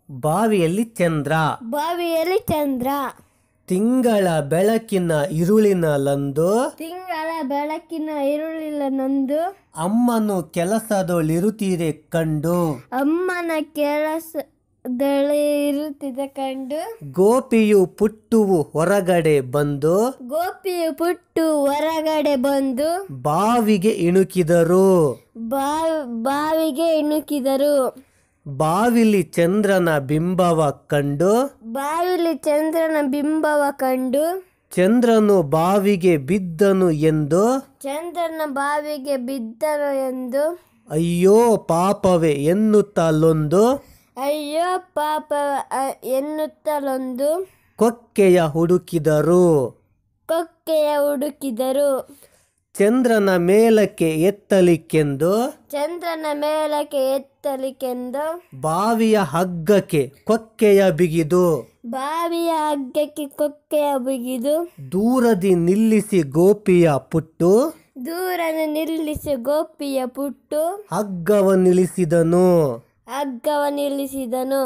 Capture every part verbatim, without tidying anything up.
ಬಾವಿಯಲ್ಲಿ ಚಂದ್ರ. ಬಾವಿಯಲ್ಲಿ ಚಂದ್ರ. ತಿಂಗಳ ಬೆಳಕಿನ ಇರುಳಿನಲ್ಲಂದು. ತಿಂಗಳ ಬೆಳಕಿನ ಇರುಳಿನಲ್ಲಂದು. ಅಮ್ಮನು ಕೆಲಸದೊಳಿರುತ್ತೀರೆ ಕಂಡು. ಅಮ್ಮನ ಕೆಲಸದಲ್ಲಿ ಇರುತ್ತಿದೆ ಕಂಡು. ಗೋಪಿಯು ಪುಟ್ಟುವು ಹೊರಗಡೆ ಬಂದು. ಗೋಪಿಯು ಪುಟ್ಟು ಹೊರಗಡೆ ಬಂದು. ಬಾವಿಗೆ ಇಣುಕಿದರು. ಬಾವಿಗೆ ಇಣುಕಿದರು. ಬಾವಿಲಿ ಚಂದ್ರನ ಬಿಂಬವ ಕಂಡು. ಬಾವಿಲಿ ಚಂದ್ರನ ಬಿಂಬವ ಕಂಡು. ಚಂದ್ರನು ಬಾವಿಗೆ ಬಿದ್ದನು ಎಂದು. ಚಂದ್ರನ ಬಾವಿಗೆ ಬಿದ್ದನು ಎಂದು. ಅಯ್ಯೋ ಪಾಪವೇ ಎನ್ನುತ್ತಲೊಂದು. ಅಯ್ಯೋ ಪಾಪ ಎನ್ನುತ್ತಲೊಂದು. ಕೊಕ್ಕೆಯ ಹುಡುಕಿದರು. ಕೊಕ್ಕೆಯ ಹುಡುಕಿದರು. ಚಂದ್ರನ ಮೇಲಕ್ಕೆ ಎತ್ತಲಿಕ್ಕೆಂದು. ಚಂದ್ರನ ಮೇಲಕ್ಕೆ ಎತ್ತಲಿಕ್ಕೆಂದು. ಬಾವಿಯ ಹಗ್ಗಕ್ಕೆ ಕೊಕ್ಕೆಯ ಬಿಗಿದು. ಬಾವಿಯ ಹಗ್ಗಕ್ಕೆ ಕೊಕ್ಕೆಯ ಬಿಗಿದು. ದೂರದಿ ನಿಲ್ಲಿಸಿ ಗೋಪಿಯ ಪುಟ್ಟು. ದೂರನ ನಿಲ್ಲಿಸಿ ಗೋಪಿಯ ಪುಟ್ಟು. ಹಗ್ಗವ ನಿಲ್ಲಿಸಿದನು. ಹಗ್ಗವ ನಿಲ್ಲಿಸಿದನು.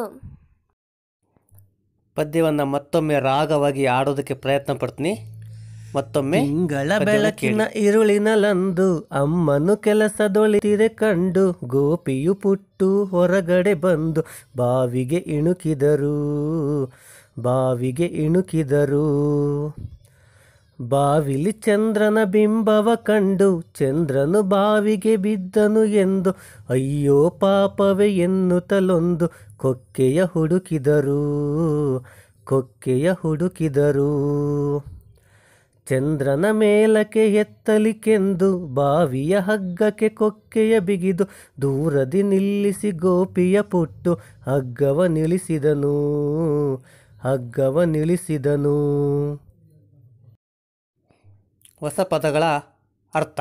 ಪದ್ಯವನ್ನು ಮತ್ತೊಮ್ಮೆ ರಾಗವಾಗಿ ಆಡೋದಕ್ಕೆ ಪ್ರಯತ್ನ ಪಡ್ತೀನಿ. ಮತ್ತೊಮ್ಮೆ. ತಿಂಗಳ ಬೆಳಕಿನ ಇರುಳಿನಲ್ಲಂದು ಅಮ್ಮನು ಕೆಲಸದೊಳಿತಿರೆ ಕಂಡು. ಗೋಪಿಯು ಪುಟ್ಟು ಹೊರಗಡೆ ಬಂದು ಬಾವಿಗೆ ಇಣುಕಿದರು. ಬಾವಿಗೆ ಇಣುಕಿದರು. ಬಾವಿಲಿ ಚಂದ್ರನ ಬಿಂಬವ ಕಂಡು. ಚಂದ್ರನು ಬಾವಿಗೆ ಬಿದ್ದನು ಎಂದು. ಅಯ್ಯೋ ಪಾಪವೇ ಎನ್ನುತ್ತಲೊಂದು. ಕೊಕ್ಕೆಯ ಹುಡುಕಿದರು. ಕೊಕ್ಕೆಯ ಹುಡುಕಿದರು. ಚಂದ್ರನ ಮೇಲಕ್ಕೆ ಎತ್ತಲಿಕ್ಕೆಂದು. ಬಾವಿಯ ಹಗ್ಗಕ್ಕೆ ಕೊಕ್ಕೆಯ ಬಿಗಿದು. ದೂರದಿ ನಿಲ್ಲಿಸಿ ಗೋಪಿಯ ಪುಟ್ಟು. ಹಗ್ಗವ ನಿಲ್ಲಿಸಿದನು. ಹಗ್ಗವ ನಿಲ್ಲಿಸಿದನು. ಹೊಸ ಪದಗಳ ಅರ್ಥ.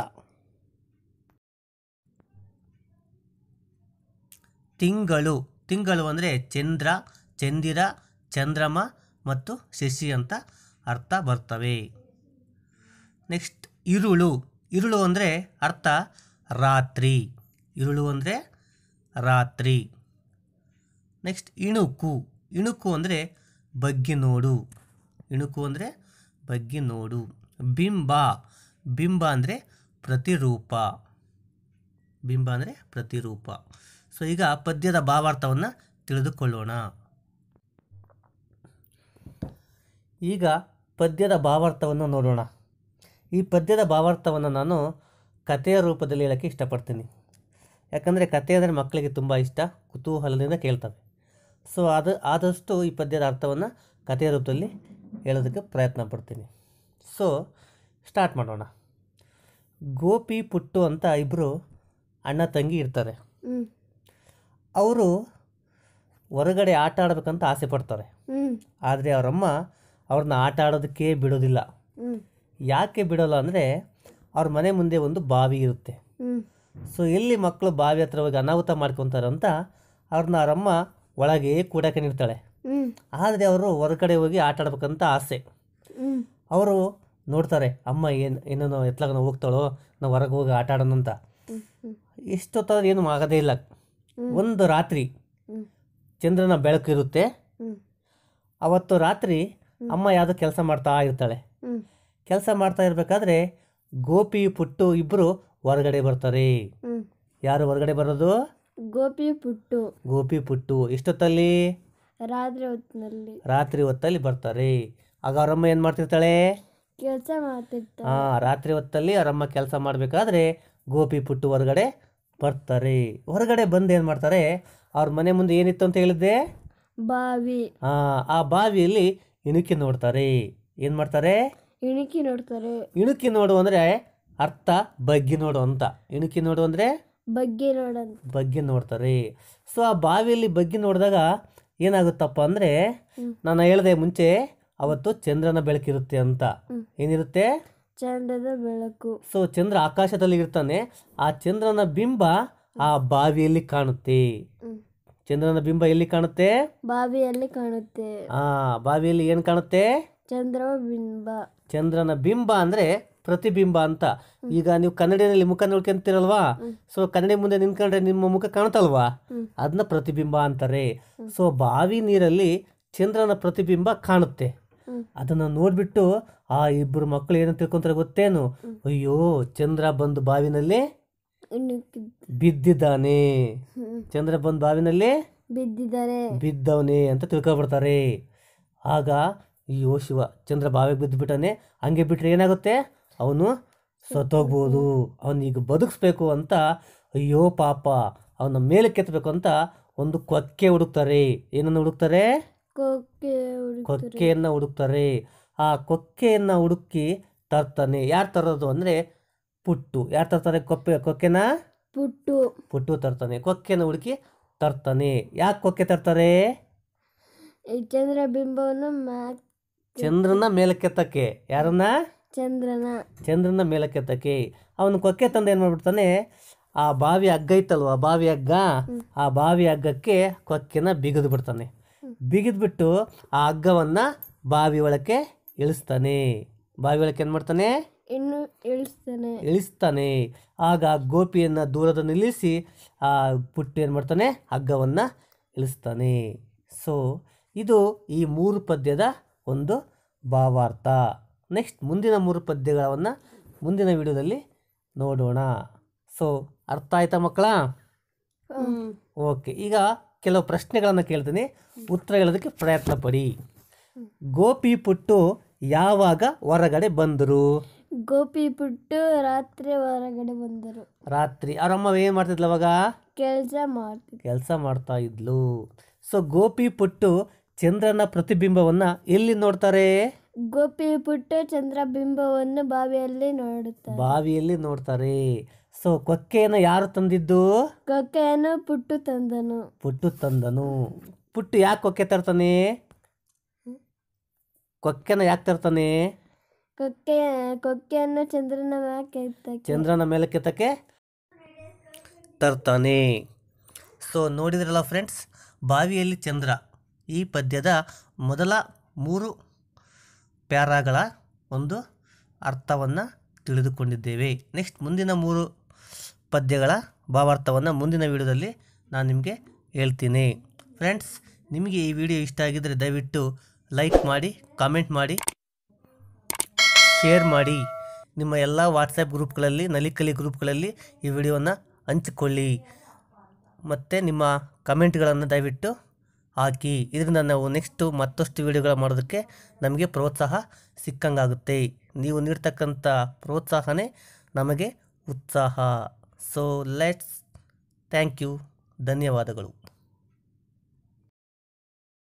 ತಿಂಗಳು. ತಿಂಗಳು ಅಂದರೆ ಚಂದ್ರ, ಚಂದಿರ, ಚಂದ್ರಮ ಮತ್ತು ಶಶಿ ಅಂತ ಅರ್ಥ ಬರ್ತವೆ. ನೆಕ್ಸ್ಟ್ ಇರುಳು. ಇರುಳು ಅಂದರೆ ಅರ್ಥ ರಾತ್ರಿ. ಇರುಳು ಅಂದರೆ ರಾತ್ರಿ. ನೆಕ್ಸ್ಟ್ ಇಣುಕು. ಇಣುಕು ಅಂದರೆ ಬಗ್ಗಿ ನೋಡು. ಇಣುಕು ಅಂದರೆ ಬಗ್ಗಿ ನೋಡು. ಬಿಂಬ. ಬಿಂಬ ಅಂದರೆ ಪ್ರತಿರೂಪ. ಬಿಂಬ ಅಂದರೆ ಪ್ರತಿರೂಪ. ಸೊ ಈಗ ಪದ್ಯದ ಭಾವಾರ್ಥವನ್ನು ತಿಳಿದುಕೊಳ್ಳೋಣ. ಈಗ ಪದ್ಯದ ಭಾವಾರ್ಥವನ್ನು ನೋಡೋಣ. ಈ ಪದ್ಯದ ಭಾವಾರ್ಥವನ್ನು ನಾನು ಕಥೆಯ ರೂಪದಲ್ಲಿ ಹೇಳೋಕ್ಕೆ ಇಷ್ಟಪಡ್ತೀನಿ. ಯಾಕಂದರೆ ಕಥೆ ಅಂದರೆ ಮಕ್ಕಳಿಗೆ ತುಂಬ ಇಷ್ಟ, ಕುತೂಹಲದಿಂದ ಕೇಳ್ತವೆ. ಸೊ ಅದು ಆದಷ್ಟು ಈ ಪದ್ಯದ ಅರ್ಥವನ್ನು ಕಥೆಯ ರೂಪದಲ್ಲಿ ಹೇಳೋದಕ್ಕೆ ಪ್ರಯತ್ನ ಪಡ್ತೀನಿ. ಸೊ ಸ್ಟಾರ್ಟ್ ಮಾಡೋಣ. ಗೋಪಿ ಪುಟ್ಟು ಅಂತ ಇಬ್ಬರು ಅಣ್ಣ ತಂಗಿ ಇರ್ತಾರೆ. ಅವರು ಹೊರಗಡೆ ಆಟ ಆಡಬೇಕಂತ ಆಸೆ ಪಡ್ತಾರೆ. ಆದರೆ ಅವರಮ್ಮ ಅವ್ರನ್ನ ಆಟ ಆಡೋದಕ್ಕೆ ಬಿಡೋದಿಲ್ಲ. ಯಾಕೆ ಬಿಡೋಲ್ಲ ಅಂದರೆ ಅವ್ರ ಮನೆ ಮುಂದೆ ಒಂದು ಬಾವಿ ಇರುತ್ತೆ. ಸೊ ಎಲ್ಲಿ ಮಕ್ಕಳು ಬಾವಿ ಹತ್ರ ಹೋಗಿ ಅನಾಹುತ ಮಾಡ್ಕೊತಾರಂತ ಅವ್ರನ್ನ ಅವರಮ್ಮ ಒಳಗೆ ಕೂಡಕ್ಕೆ ನಿಲ್ತಾಳೆ. ಆದರೆ ಅವರು ಹೊರಗಡೆ ಹೋಗಿ ಆಟ ಆಡ್ಬೇಕಂತ ಆಸೆ. ಅವರು ನೋಡ್ತಾರೆ ಅಮ್ಮ ಏನು ಏನೋ ಎತ್ಲಾಗ ನಾವು ಹೋಗ್ತಾಳೋ, ನಾವು ಹೊರಗೆ ಹೋಗಿ ಆಟ ಆಡೋಣ ಅಂತ. ಎಷ್ಟೊತ್ತಾದ್ರೂ ಏನು ಆಗೋದೇ ಇಲ್ಲ. ಒಂದು ರಾತ್ರಿ ಚಂದ್ರನ ಬೆಳಕು ಇರುತ್ತೆ. ಅವತ್ತು ರಾತ್ರಿ ಅಮ್ಮ ಯಾವುದೋ ಕೆಲಸ ಮಾಡ್ತಾ ಇರ್ತಾಳೆ. ಕೆಲಸ ಮಾಡ್ತಾ ಇರಬೇಕಾದ್ರೆ ಗೋಪಿ ಪುಟ್ಟು ಇಬ್ಬರು ಹೊರಗಡೆ ಬರ್ತಾರೆ. ಯಾರು ಹೊರಗಡೆ ಬರೋದು? ಗೋಪಿ ಪುಟ್ಟು. ಗೋಪಿ ಪುಟ್ಟು ಎಷ್ಟೊತ್ತಲ್ಲಿ? ರಾತ್ರಿ ಹೊತ್ತಿನಲ್ಲಿ. ರಾತ್ರಿ ಹೊತ್ತಲ್ಲಿ ಬರ್ತಾರೆ. ಆಗ ಅವರಮ್ಮ ಏನು ಮಾಡ್ತಿರ್ತಾಳೆ? ಕೆಲಸ ಮಾಡ್ತಿರ್ತಾಳೆ. ಹಾಂ, ರಾತ್ರಿ ಹೊತ್ತಲ್ಲಿ ಅವರಮ್ಮ ಕೆಲಸ ಮಾಡಬೇಕಾದ್ರೆ ಗೋಪಿ ಪುಟ್ಟು ಹೊರಗಡೆ ಬರ್ತಾರೆ. ಹೊರಗಡೆ ಬಂದು ಏನು ಮಾಡ್ತಾರೆ? ಅವ್ರ ಮನೆ ಮುಂದೆ ಏನಿತ್ತು ಅಂತ ಹೇಳಿದ್ದೆ? ಬಾವಿ. ಹಾಂ, ಆ ಬಾವಿಯಲ್ಲಿ ಇಣುಕಿ ನೋಡ್ತಾರೆ. ಏನು ಮಾಡ್ತಾರೆ? ಇಣುಕಿ ನೋಡ್ತಾರೆ. ಇಣುಕಿ ನೋಡು ಅಂದರೆ ಅರ್ಥ ಬಗ್ಗಿ ನೋಡು ಅಂತ. ಇಣುಕಿ ನೋಡು ಅಂದರೆ ಬಗ್ಗೆ ನೋಡ ಬಗ್ಗೆ ನೋಡ್ತಾರೆ. ಸೊ ಆ ಬಾವಿಯಲ್ಲಿ ಬಗ್ಗಿ ನೋಡಿದಾಗ ಏನಾಗುತ್ತಪ್ಪ ಅಂದರೆ, ನಾನು ಹೇಳಿದೆ ಮುಂಚೆ ಅವತ್ತು ಚಂದ್ರನ ಬೆಳಕಿರುತ್ತೆ ಅಂತ. ಏನಿರುತ್ತೆ? ಚಂದ್ರದ ಬೆಳಕು. ಸೊ ಚಂದ್ರ ಆಕಾಶದಲ್ಲಿ ಇರ್ತಾನೆ. ಆ ಚಂದ್ರನ ಬಿಂಬ ಆ ಬಾವಿಯಲ್ಲಿ ಕಾಣುತ್ತೆ. ಚಂದ್ರನ ಬಿಂಬ ಎಲ್ಲಿ ಕಾಣುತ್ತೆ? ಬಾವಿಯಲ್ಲಿ ಕಾಣುತ್ತೆ. ಆ ಬಾವಿಯಲ್ಲಿ ಏನು ಕಾಣುತ್ತೆ? ಚಂದ್ರ ಬಿಂಬ. ಚಂದ್ರನ ಬಿಂಬ ಅಂದರೆ ಪ್ರತಿಬಿಂಬ ಅಂತ. ಈಗ ನೀವು ಕನ್ನಡಿಯಲ್ಲಿ ಮುಖ ನೋಡ್ಕೊಂತೀರಲ್ವಾ, ಸೊ ಕನ್ನಡಿ ಮುಂದೆ ನಿಂತ್ಕೊಂಡ್ರೆ ನಿಮ್ಮ ಮುಖ ಕಾಣುತ್ತಲ್ವಾ, ಅದನ್ನ ಪ್ರತಿಬಿಂಬ ಅಂತಾರೆ. ಸೊ ಬಾವಿ ನೀರಲ್ಲಿ ಚಂದ್ರನ ಪ್ರತಿಬಿಂಬ ಕಾಣುತ್ತೆ. ಅದನ್ನು ನೋಡಿಬಿಟ್ಟು ಆ ಇಬ್ಬರು ಮಕ್ಕಳು ಏನು ತಿಳ್ಕೊಂತಾರೆ ಗೊತ್ತೇನು? ಅಯ್ಯೋ, ಚಂದ್ರ ಬಂದು ಬಾವಿನಲ್ಲಿ ಬಿದ್ದಿದ್ದಾನೆ, ಚಂದ್ರ ಬಂದು ಬಾವಿನಲ್ಲಿ ಬಿದ್ದಿದ್ದಾರೆ ಬಿದ್ದವನೇ ಅಂತ ತಿಳ್ಕೊಬಿಡ್ತಾರೆ. ಆಗ ಅಯ್ಯೋ ಶಿವ, ಚಂದ್ರ ಬಾವಿಗೆ ಬಿದ್ದುಬಿಟ್ಟಾನೆ, ಹಂಗೆ ಬಿಟ್ಟರೆ ಏನಾಗುತ್ತೆ, ಅವನು ಸತ್ತೋಗ್ಬೋದು, ಅವನೀಗ ಬದುಕಿಸ್ಬೇಕು ಅಂತ ಅಯ್ಯೋ ಪಾಪ ಅವನ ಮೇಲೆ ಕೆತ್ತಬೇಕು ಅಂತ ಒಂದು ಕೊಕ್ಕೆ ಹುಡುಕ್ತಾರೆ. ಏನನ್ನು ಹುಡುಕ್ತಾರೆ? ಕೊಕ್ಕೆ ಕೊಕ್ಕೆಯನ್ನು ಹುಡುಕ್ತಾರೆ. ಆ ಕೊಕ್ಕೆಯನ್ನು ಹುಡುಕಿ ತರ್ತಾನೆ. ಯಾರು ತರೋದು ಅಂದರೆ ಪುಟ್ಟು. ಯಾರು ತರ್ತಾರೆ ಕೊಪ್ಪೆ ಕೊಕ್ಕೆನ? ಪುಟ್ಟು ಪುಟ್ಟು ತರ್ತಾನೆ. ಕೊಕ್ಕೆನ ಹುಡುಕಿ ತರ್ತಾನೆ. ಯಾಕೆ ಕೊಕ್ಕೆ ತರ್ತಾರೆ? ಈ ಚಂದ್ರ ಬಿಂಬವನ್ನು ಮ್ಯಾಕ್ ಚಂದ್ರನ ಮೇಲಕ್ಕೆತ್ತಕ್ಕೆ. ಯಾರನ್ನ? ಚಂದ್ರನ ಚಂದ್ರನ ಮೇಲಕ್ಕೆತ್ತಕ್ಕೆ. ಅವನು ಕೊಕ್ಕೆ ತಂದು ಏನು ಮಾಡ್ಬಿಡ್ತಾನೆ, ಆ ಬಾವಿ ಹಗ್ಗ ಇತ್ತಲ್ವ, ಬಾವಿ ಹಗ್ಗ, ಆ ಬಾವಿ ಹಗ್ಗಕ್ಕೆ ಕೊಕ್ಕೆನ ಬಿಗಿದು ಬಿಡ್ತಾನೆ. ಬಿಗಿದ್ಬಿಟ್ಟು ಆ ಹಗ್ಗವನ್ನು ಬಾವಿ ಒಳಕ್ಕೆ ಇಳಿಸ್ತಾನೆ. ಬಾವಿ ಒಳಕ್ಕೆ ಏನು ಮಾಡ್ತಾನೆ? ಇನ್ನು ಇಳಿಸ್ತಾನೆ ಇಳಿಸ್ತಾನೆ. ಆಗ ಗೋಪಿಯನ್ನು ದೂರದ ನಿಲ್ಲಿಸಿ ಆ ಪುಟ್ಟು ಏನು ಮಾಡ್ತಾನೆ, ಹಗ್ಗವನ್ನು ಇಳಿಸ್ತಾನೆ. ಸೊ ಇದು ಈ ಮೂರು ಪದ್ಯದ ಒಂದು ಭಾವಾರ್ಥ. ನೆಕ್ಸ್ಟ್ ಮುಂದಿನ ಮೂರು ಪದ್ಯಗಳನ್ನು ಮುಂದಿನ ವಿಡಿಯೋದಲ್ಲಿ ನೋಡೋಣ. ಸೊ ಅರ್ಥ ಆಯ್ತಾ ಮಕ್ಕಳ? ಓಕೆ, ಈಗ ಕೆಲವು ಪ್ರಶ್ನೆಗಳನ್ನು ಕೇಳ್ತೀನಿ, ಉತ್ತರ ಹೇಳೋದಕ್ಕೆ ಪ್ರಯತ್ನ ಪಡಿ. ಗೋಪಿ ಪುಟ್ಟು ಯಾವಾಗ ಹೊರಗಡೆ ಬಂದರು? ಗೋಪಿ ಪುಟ್ಟು ರಾತ್ರಿ ಹೊರಗಡೆ ಬಂದರು. ರಾತ್ರಿ. ಅವರಮ್ಮ ಏನು ಮಾಡ್ತಿದ್ಲು ಅವಾಗ? ಕೆಲಸ ಮಾಡ್ತಿದ್ರು ಕೆಲಸ ಮಾಡ್ತಾ ಇದ್ಲು. ಸೊ ಗೋಪಿ ಪುಟ್ಟು ಚಂದ್ರನ ಪ್ರತಿಬಿಂಬವನ್ನು ಎಲ್ಲಿ ನೋಡ್ತಾರೆ? ಗೋಪಿ ಪುಟ್ಟು ಚಂದ್ರಬಿಂಬವನ್ನು ಬಾವಿಯಲ್ಲಿ ನೋಡುತ್ತಾರೆ. ಬಾವಿಯಲ್ಲಿ ನೋಡ್ತಾರೆ. ಸೊ ಕೊಕ್ಕೆಯನ್ನು ಯಾರು ತಂದಿದ್ದು? ಕೊಕ್ಕೆಯನ್ನು ಪುಟ್ಟು ತಂದನು. ಪುಟ್ಟು ತಂದನು. ಪುಟ್ಟು ಯಾಕೆ ಕೊಕ್ಕೆ ತರ್ತಾನೆ? ಕೊಕ್ಕೆನ ಯಾಕೆ ತರ್ತಾನೆ? ಕೊಕ್ಕೆ ಕೊಕ್ಕೆಯನ್ನು ಚಂದ್ರನ ಮೇಲೆ ಚಂದ್ರನ ಮೇಲೆ ಕೆತ್ತಕ್ಕೆ ತರ್ತಾನೆ. ಸೊ ನೋಡಿದ್ರಲ್ಲ ಫ್ರೆಂಡ್ಸ್, ಬಾವಿಯಲ್ಲಿ ಚಂದ್ರ ಈ ಪದ್ಯದ ಮೊದಲ ಮೂರು ಪ್ಯಾರಾಗಳ ಒಂದು ಅರ್ಥವನ್ನು ತಿಳಿದುಕೊಂಡಿದ್ದೇವೆ. ನೆಕ್ಸ್ಟ್ ಮುಂದಿನ ಮೂರು ಪದ್ಯಗಳ ಭಾವಾರ್ಥವನ್ನು ಮುಂದಿನ ವಿಡಿಯೋದಲ್ಲಿ ನಾನು ನಿಮಗೆ ಹೇಳ್ತೀನಿ. ಫ್ರೆಂಡ್ಸ್, ನಿಮಗೆ ಈ ವಿಡಿಯೋ ಇಷ್ಟ ಆಗಿದ್ದರೆ ದಯವಿಟ್ಟು ಲೈಕ್ ಮಾಡಿ, ಕಾಮೆಂಟ್ ಮಾಡಿ, ಶೇರ್ ಮಾಡಿ. ನಿಮ್ಮ ಎಲ್ಲ ವಾಟ್ಸಪ್ ಗ್ರೂಪ್ಗಳಲ್ಲಿ, ನಲಿಕಲಿ ಗ್ರೂಪ್ಗಳಲ್ಲಿ ಈ ವಿಡಿಯೋವನ್ನು ಹಂಚಿಕೊಳ್ಳಿ. ಮತ್ತು ನಿಮ್ಮ ಕಮೆಂಟ್ಗಳನ್ನು ದಯವಿಟ್ಟು ಹಾಕಿ. ಇದರಿಂದ ನಾವು ನೆಕ್ಸ್ಟು ಮತ್ತಷ್ಟು ವಿಡಿಯೋಗಳು ಮಾಡೋದಕ್ಕೆ ನಮಗೆ ಪ್ರೋತ್ಸಾಹ ಸಿಕ್ಕಂಗಾಗುತ್ತೆ. ನೀವು ನೀಡ್ತಕ್ಕಂಥ ಪ್ರೋತ್ಸಾಹನೇ ನಮಗೆ ಉತ್ಸಾಹ. So let's thank you. ಧನ್ಯವಾದಗಳು.